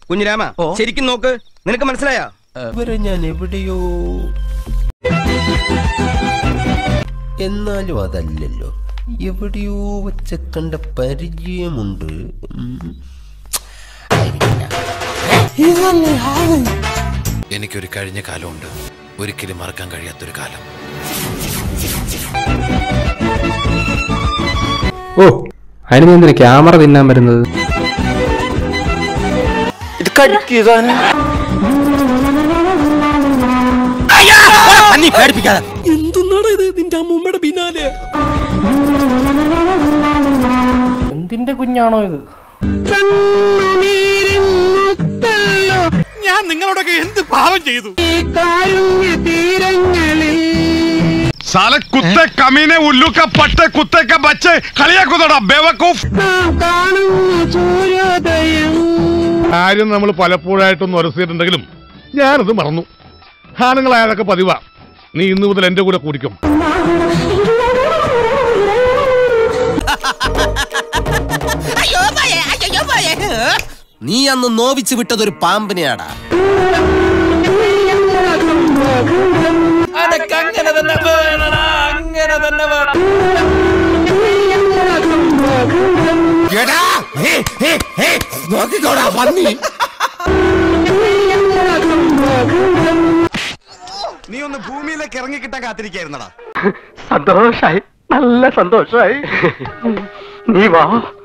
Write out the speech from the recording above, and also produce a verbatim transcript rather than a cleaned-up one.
കുഞ്ഞിരാമ ശരിക്കും നോക്ക്, നിനക്ക് മനസ്സിലായോ? ഇവരെ ഞാൻ എവിടെയോ, എന്നാലും അതല്ലല്ലോ, എവിടെയോ വെച്ച കണ്ട പരിചയമുണ്ട്. എനിക്കൊരു കഴിഞ്ഞ കാലമുണ്ട്, ഒരിക്കലും മറക്കാൻ കഴിയാത്തൊരു കാലം. ഓ, അതിന് എന്തിനാ ക്യാമറ തിന്നാൻ വരുന്നത്? എന്തുന്നാണ് ഇത്? നിന്റെ അമ്മൂമ്മയുടെ പിന്നാലെ എന്തിന്റെ കുഞ്ഞാണോ ഇത്? ഞാൻ നിങ്ങളോടൊക്കെ എന്ത് പാവം ചെയ്തു? साले कुत्ते कमीने उल्लू का पट्टे कुत्ते का बच्चे കളിയാക്കുന്നുടാ ബേവക്കൂഫ്. കാര്യം നമ്മൾ പലപ്പോഴായിട്ടൊന്ന് ഉരസിയിട്ടുണ്ടെങ്കിലും ഞാനത് മറന്നു. ആണുങ്ങളായതൊക്കെ പതിവാ. നീ ഇന്നു മുതൽ എന്റെ കൂടെ കൂടിക്കും. നീ അന്ന് നോവിച്ച് വിട്ടതൊരു പാമ്പിനെയാടാ. അങ്ങനെ തന്നെ വേണടാ, അങ്ങനെ തന്നെ വേണം. നോക്കിക്കോടാ പന്നി. നീ ഒന്ന് ഭൂമിയിലേക്ക് ഇറങ്ങിക്കിട്ടാൻ കാത്തിരിക്കായിരുന്നടാ. സന്തോഷായി, നല്ല സന്തോഷായി. നീ വാ.